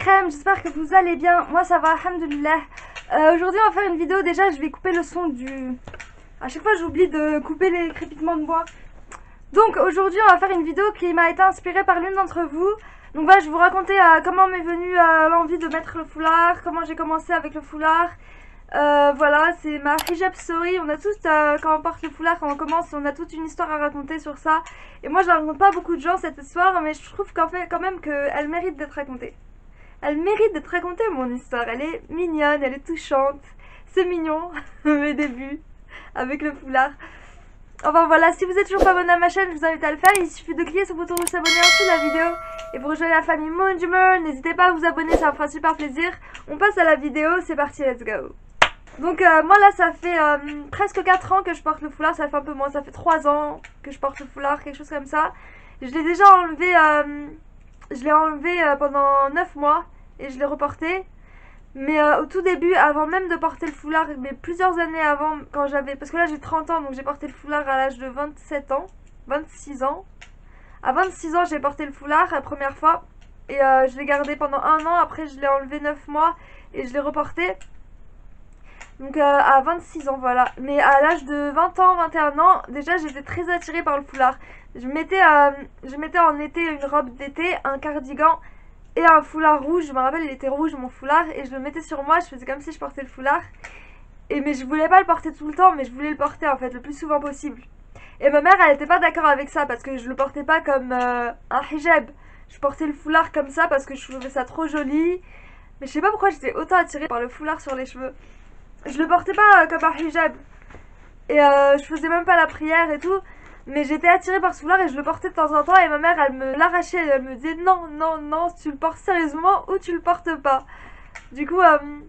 l'après-midi, j'espère que vous allez bien. Moi ça va, alhamdoulilah. Aujourd'hui on va faire une vidéo. Déjà je vais couper le son du... À chaque fois j'oublie de couper les crépitements de bois. Donc aujourd'hui on va faire une vidéo qui m'a été inspirée par l'une d'entre vous. Donc voilà, je vais vous raconter comment m'est venue l'envie de mettre le foulard, comment j'ai commencé avec le foulard. Voilà, c'est ma hijab story. On a tous, quand on porte le foulard, quand on commence, on a toute une histoire à raconter sur ça. Et moi je la raconte pas à beaucoup de gens cette histoire, mais je trouve qu'en fait quand même qu'elle mérite d'être racontée. Elle mérite d'être racontée mon histoire, elle est mignonne, elle est touchante. C'est mignon, mes débuts avec le foulard. Enfin voilà, si vous êtes toujours pas abonné à ma chaîne, je vous invite à le faire. Il suffit de cliquer sur le bouton de s'abonner en dessous de la vidéo. Et pour rejoindre la famille Moonjumer, n'hésitez pas à vous abonner, ça me fera super plaisir. On passe à la vidéo, c'est parti, let's go. Donc moi là ça fait presque 4 ans que je porte le foulard, ça fait un peu moins, ça fait 3 ans que je porte le foulard, quelque chose comme ça. Je l'ai déjà enlevé, pendant 9 mois et je l'ai reporté. Mais au tout début, avant même de porter le foulard, mais plusieurs années avant, quand j'avais... Parce que là j'ai 30 ans, donc j'ai porté le foulard à l'âge de 27 ans, 26 ans. À 26 ans j'ai porté le foulard la première fois. Et je l'ai gardé pendant 1 an, après je l'ai enlevé 9 mois et je l'ai reporté. Donc à 26 ans voilà. Mais à l'âge de 20 ans, 21 ans, déjà j'étais très attirée par le foulard. Je mettais en été une robe d'été, un cardigan et un foulard rouge. Je me rappelle, il était rouge mon foulard et je le mettais sur moi, je faisais comme si je portais le foulard. Mais je voulais pas le porter tout le temps, mais je voulais le porter en fait le plus souvent possible. Et ma mère elle était pas d'accord avec ça parce que je le portais pas comme un hijab. Je portais le foulard comme ça parce que je trouvais ça trop joli. Mais je sais pas pourquoi j'étais autant attirée par le foulard sur les cheveux. Je le portais pas comme un hijab. Et je faisais même pas la prière et tout. Mais j'étais attirée par ce foulard et je le portais de temps en temps. Et ma mère elle me l'arrachait. Elle me disait non, non, non, tu le portes sérieusement ou tu le portes pas. Du coup,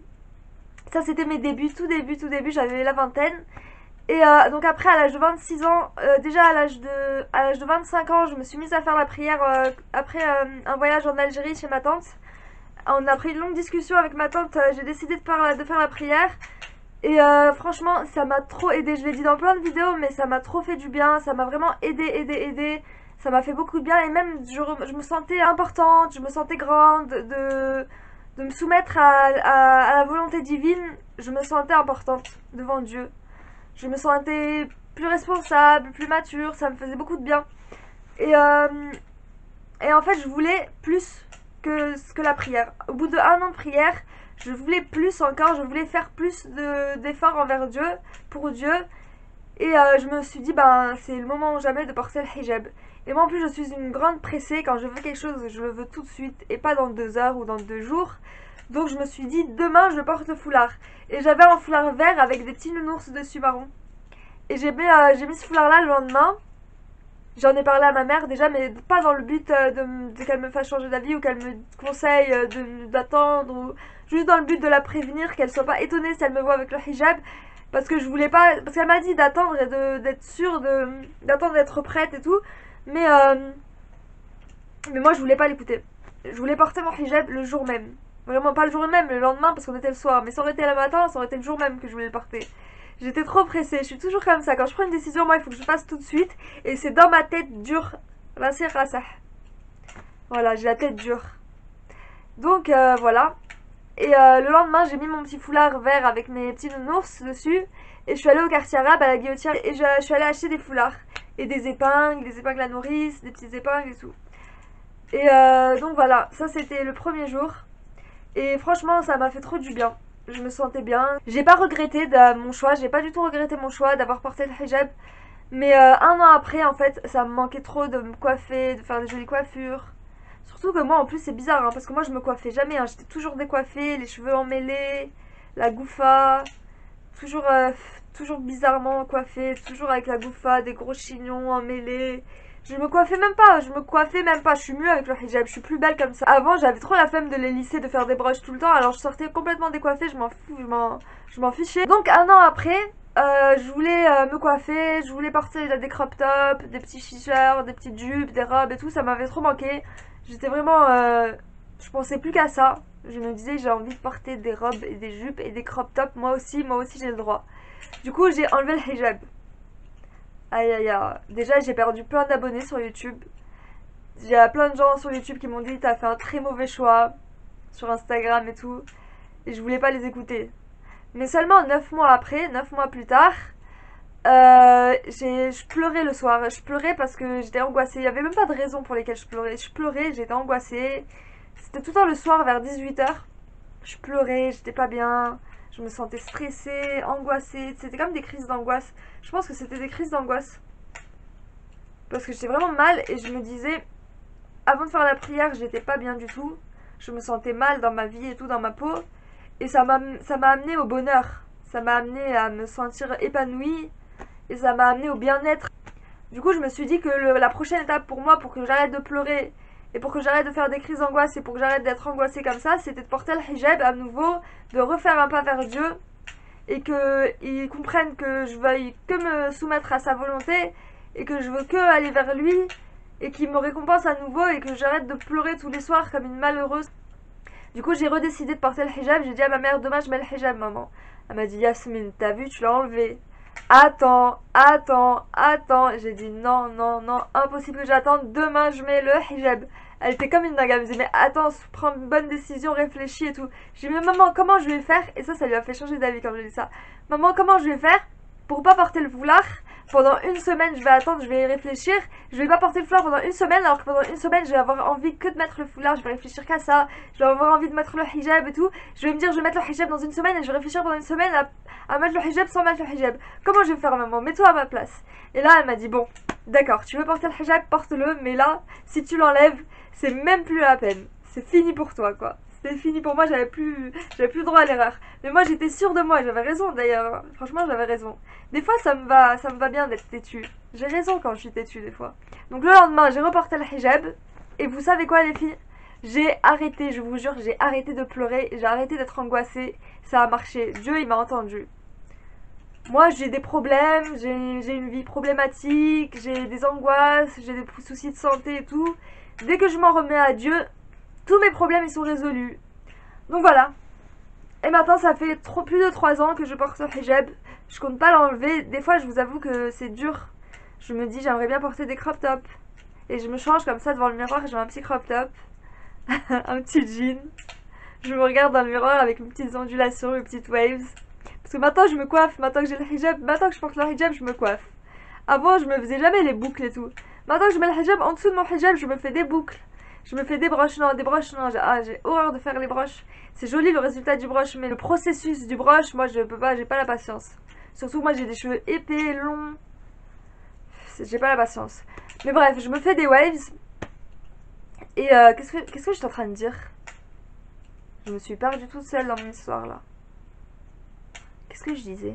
ça c'était mes débuts, tout début, j'avais la vingtaine. Et donc après à l'âge de 26 ans, déjà à l'âge de 25 ans, je me suis mise à faire la prière après un voyage en Algérie chez ma tante. On a pris une longue discussion avec ma tante, j'ai décidé de faire la prière. Et franchement ça m'a trop aidé, je l'ai dit dans plein de vidéos mais ça m'a trop fait du bien, ça m'a vraiment aidé. Ça m'a fait beaucoup de bien et même je me sentais importante, je me sentais grande de me soumettre à la volonté divine. Je me sentais importante devant Dieu. Je me sentais plus responsable, plus mature, ça me faisait beaucoup de bien. Et en fait je voulais plus que la prière. Au bout de 1 an de prière, je voulais plus encore, je voulais faire plus d'efforts envers Dieu, pour Dieu. Et je me suis dit, ben c'est le moment ou jamais de porter le hijab. Et moi en plus je suis une grande pressée, quand je veux quelque chose je le veux tout de suite et pas dans 2 heures ou dans 2 jours. Donc je me suis dit, demain je porte le foulard. Et j'avais un foulard vert avec des petits nounours dessus marron. Et j'ai mis ce foulard là le lendemain. J'en ai parlé à ma mère déjà, mais pas dans le but de qu'elle me fasse changer d'avis ou qu'elle me conseille d'attendre, ou juste dans le but de la prévenir, qu'elle soit pas étonnée si elle me voit avec le hijab. Parce que je voulais pas, parce qu'elle m'a dit d'attendre et d'être sûre d'attendre d'être prête et tout. Mais moi je voulais pas l'écouter. Je voulais porter mon hijab le jour même. Vraiment pas le jour même, le lendemain parce qu'on était le soir. Mais ça aurait été le matin, ça aurait été le jour même que je voulais le porter. J'étais trop pressée, je suis toujours comme ça. Quand je prends une décision, moi il faut que je fasse tout de suite. Et c'est dans ma tête dure. Voilà, j'ai la tête dure. Donc voilà. Et le lendemain, j'ai mis mon petit foulard vert avec mes petits nounours dessus. Et je suis allée au quartier arabe à la guillotière. Et je suis allée acheter des foulards. Et des épingles à nourrice, des petites épingles et tout. Et donc voilà, ça c'était le premier jour. Et franchement, ça m'a fait trop du bien. Je me sentais bien. J'ai pas regretté mon choix, j'ai pas du tout regretté mon choix d'avoir porté le hijab. Mais 1 an après, en fait, ça me manquait trop de me coiffer, de faire des jolies coiffures. Surtout que moi, en plus, c'est bizarre, hein, parce que moi, je me coiffais jamais. Hein, j'étais toujours décoiffée, les cheveux emmêlés, la gouffa, toujours bizarrement coiffée, toujours avec la gouffa, des gros chignons emmêlés. Je me coiffais même pas, je suis mieux avec le hijab, je suis plus belle comme ça. Avant j'avais trop la flemme de les lisser, de faire des broches tout le temps, alors je sortais complètement décoiffée, je m'en fichais. Donc 1 an après, je voulais me coiffer, je voulais porter des crop tops, des petits t-shirts, des petites jupes, des robes et tout, ça m'avait trop manqué. J'étais vraiment, je pensais plus qu'à ça. Je me disais j'ai envie de porter des robes et des jupes et des crop tops, moi aussi j'ai le droit. Du coup j'ai enlevé le hijab. Aïe aïe aïe, déjà j'ai perdu plein d'abonnés sur YouTube. J'ai plein de gens sur YouTube qui m'ont dit t'as fait un très mauvais choix. sur Instagram et tout. Et je voulais pas les écouter. Mais seulement 9 mois après, 9 mois plus tard, je pleurais le soir. Je pleurais parce que j'étais angoissée. Il y avait même pas de raison pour lesquelles je pleurais. Je pleurais, j'étais angoissée. C'était tout le temps le soir vers 18 h. Je pleurais, j'étais pas bien. Je me sentais stressée, angoissée. C'était comme des crises d'angoisse. Je pense que c'était des crises d'angoisse. Parce que j'étais vraiment mal et je me disais, avant de faire la prière, j'étais pas bien du tout. Je me sentais mal dans ma vie et tout, dans ma peau. Et ça m'a amené au bonheur. Ça m'a amené à me sentir épanouie. Et ça m'a amené au bien-être. Du coup, je me suis dit que la prochaine étape pour moi, pour que j'arrête de pleurer et pour que j'arrête de faire des crises d'angoisse et pour que j'arrête d'être angoissée comme ça, c'était de porter le hijab à nouveau, de refaire un pas vers Dieu et qu'il comprenne que je veuille que me soumettre à sa volonté et que je veux que aller vers lui et qu'il me récompense à nouveau et que j'arrête de pleurer tous les soirs comme une malheureuse. Du coup, j'ai redécidé de porter le hijab. J'ai dit à ma mère, demain je mets le hijab, maman. Elle m'a dit, Yasmine, t'as vu, tu l'as enlevé. Attends. J'ai dit non, impossible que j'attende. Demain, je mets le hijab. Elle était comme une dingue. Elle me disait, mais attends, prends une bonne décision, réfléchis et tout. J'ai dit, mais maman, comment je vais faire? Et ça lui a fait changer d'avis quand j'ai dit ça. Maman, comment je vais faire pour pas porter le foulard? Pendant une semaine, je vais attendre, je vais y réfléchir. Je vais pas porter le foulard pendant une semaine, alors que pendant une semaine, je vais avoir envie que de mettre le foulard. Je vais réfléchir qu'à ça. Je vais avoir envie de mettre le hijab et tout. Je vais me dire, je vais mettre le hijab dans une semaine et je vais réfléchir pendant une semaine à mettre le hijab sans mettre le hijab. Comment je vais faire, maman? Mets-toi à ma place. Et là, elle m'a dit, bon, d'accord, tu veux porter le hijab, porte-le. Mais là, si tu l'enlèves, c'est même plus la peine. C'est fini pour toi, quoi. C'était fini pour moi, j'avais plus droit à l'erreur. Mais moi j'étais sûre de moi, j'avais raison d'ailleurs. Franchement, j'avais raison. Des fois ça me va bien d'être têtue. J'ai raison quand je suis têtue des fois. Donc le lendemain, j'ai reporté le hijab. Et vous savez quoi les filles? J'ai arrêté, je vous jure, j'ai arrêté de pleurer, j'ai arrêté d'être angoissée. Ça a marché, Dieu il m'a entendu. Moi j'ai des problèmes, j'ai une vie problématique, j'ai des angoisses, j'ai des soucis de santé et tout. Dès que je m'en remets à Dieu, tous mes problèmes ils sont résolus. Donc voilà. Et maintenant ça fait plus de 3 ans que je porte ce hijab. Je compte pas l'enlever. Des fois je vous avoue que c'est dur. Je me dis j'aimerais bien porter des crop tops. Et je me change comme ça devant le miroir. J'ai un petit crop top. Un petit jean. Je me regarde dans le miroir avec mes petites ondulations, mes petites waves. Parce que maintenant je me coiffe. Maintenant que j'ai le hijab. Maintenant que je porte le hijab je me coiffe. Avant je me faisais jamais les boucles et tout. Maintenant que je mets le hijab, en dessous de mon hijab je me fais des boucles. Je me fais des broches, non, j'ai horreur de faire les broches. C'est joli le résultat du broche, mais le processus du broche, moi je peux pas, j'ai pas la patience. Surtout que moi j'ai des cheveux épais, longs. J'ai pas la patience. Mais bref, je me fais des waves. Et qu'est-ce que je suis en train de dire? Je me suis perdue toute seule dans mon histoire là. Qu'est-ce que je disais?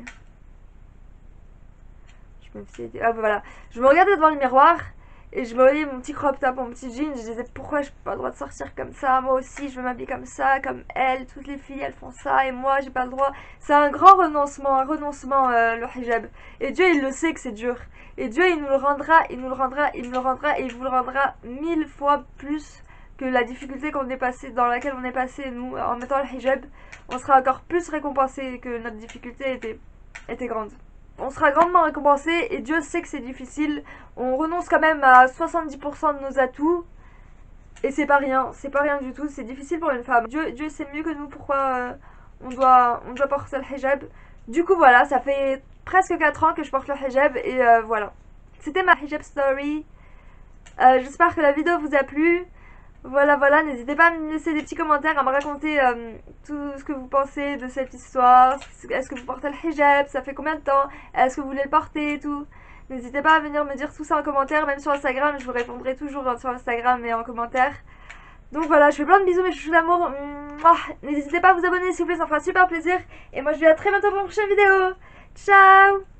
Je me faisais des... Ah bah voilà. Je me regardais devant le miroir. Et je voyais mon petit crop top, mon petit jean. Je disais pourquoi j'ai pas le droit de sortir comme ça. Moi aussi je veux m'habiller comme ça, comme elle. Toutes les filles elles font ça et moi j'ai pas le droit. C'est un grand renoncement, le hijab. Et Dieu il le sait que c'est dur. Et Dieu il nous le rendra, il nous le rendra, il nous le rendra. Et il vous le rendra 1000 fois plus que la difficulté qu'on est passé, dans laquelle on est passé nous en mettant le hijab. On sera encore plus récompensé que notre difficulté était grande. On sera grandement récompensé et Dieu sait que c'est difficile. On renonce quand même à 70% de nos atouts. Et c'est pas rien du tout, c'est difficile pour une femme. Dieu sait mieux que nous pourquoi on doit porter le hijab. Du coup voilà, ça fait presque 4 ans que je porte le hijab et voilà. C'était ma hijab story. J'espère que la vidéo vous a plu. Voilà, n'hésitez pas à me laisser des petits commentaires, à me raconter tout ce que vous pensez de cette histoire. Est-ce que vous portez le hijab? Ça fait combien de temps? Est-ce que vous voulez le porter et tout? N'hésitez pas à venir me dire tout ça en commentaire, même sur Instagram, je vous répondrai toujours sur Instagram et en commentaire. Donc voilà, je fais plein de bisous mes chouchous d'amour. N'hésitez pas à vous abonner s'il vous plaît, ça me fera super plaisir. Et moi je vous dis à très bientôt pour une prochaine vidéo. Ciao!